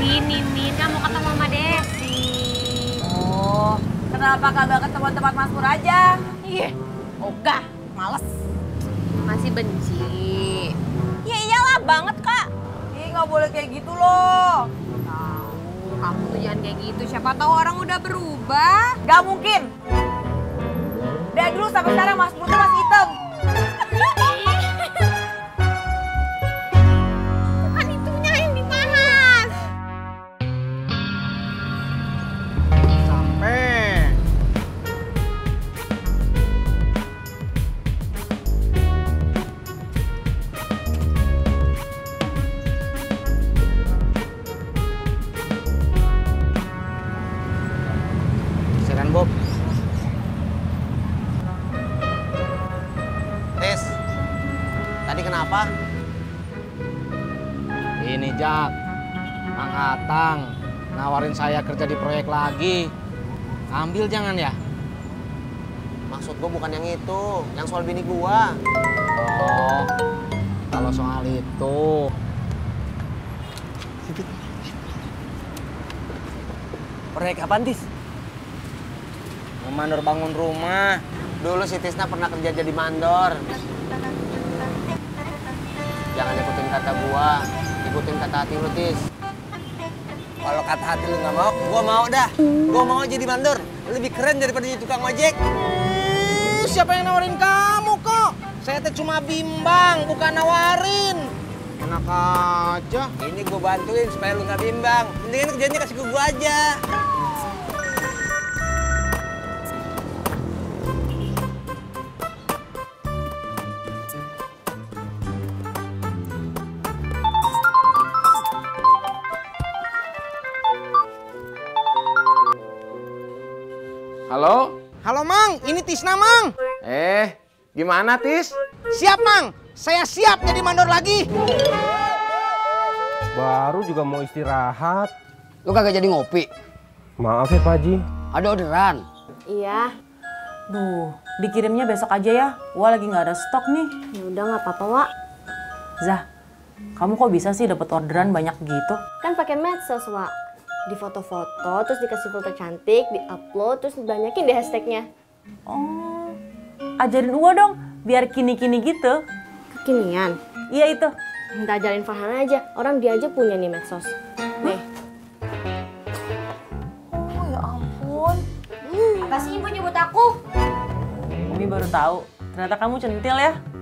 sini, Min. Kan mau ketemu sama Desi. Oh, kenapa kagak ketemu tempat Mas Pur aja? Iya, ogah, males. Masih benci. Ya iyalah banget, Kak. Ih, nggak boleh kayak gitu loh. Tahu, kamu tuh jangan kayak gitu. Siapa tahu orang udah berubah. Gak mungkin. Dari dulu sampai sekarang Mas Pur tuh masih hitam. Bukan itunya yang dibahas. Sampai. Silakan Bob. Tis, tadi kenapa? Ini Jak, Mang Atang nawarin saya kerja di proyek lagi. Ambil jangan ya? Maksud gua bukan yang itu, yang soal bini gua. Oh, kalau soal itu. Proyek apaan, Tis? Mandor bangun rumah. Dulu si Tisna pernah kerja jadi mandor. Jangan ikutin kata gua, ikutin kata hati lu, Tis. Kalau kata hati lu nggak mau, gua mau dah. Gua mau jadi mandor. Lebih keren daripada jadi tukang ojek. Siapa yang nawarin kamu kok? Saya teh cuma bimbang, bukan nawarin. Enak aja. Ini gua bantuin supaya lu nggak bimbang. Mendingan kerjanya kasih ke gua aja. Halo? Halo Mang, ini Tisna Mang. Gimana Tis? Siap Mang, saya siap jadi mandor lagi. Baru juga mau istirahat. Lu kagak jadi ngopi? Maaf ya Pak Haji. Ada orderan? Iya. Duh, dikirimnya besok aja ya. Wah lagi nggak ada stok nih. Ya udah nggak apa-apa, Wak. Zah, kamu kok bisa sih dapat orderan banyak gitu? Kan pakai medsos, Wak. Di foto-foto, terus dikasih filter cantik, di-upload, terus dibanyakin deh hashtagnya. Oh, ajarin Uwa dong, biar kini-kini gitu. Kekinian. Iya itu. Minta ajarin Farhana aja, orang dia aja punya nih medsos. Nih. Oh ya ampun. Apa sih ibu nyebut aku? Umi baru tahu, ternyata kamu centil ya.